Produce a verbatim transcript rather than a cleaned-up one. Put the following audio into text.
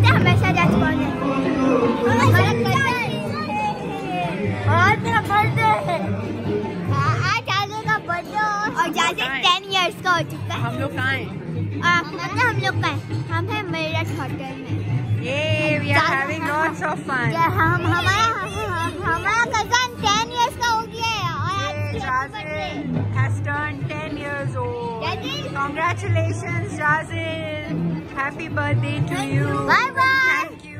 Birthday हमेशा जाते हैं। और मेरा बर्थडे आज जाजे का बर्थडे और जाजे टेन इयर्स का हो चुका है। हम लोग कहाँ हैं? मतलब हम लोग का हम हैं मेरठ होटल में। ये we are having lots of fun. हम हमारा हमारा कजन टेन इयर्स का हो गया है और Jazil has turned ten years old. Congratulations, Jazil. Happy birthday to you. Bye bye. Thank you.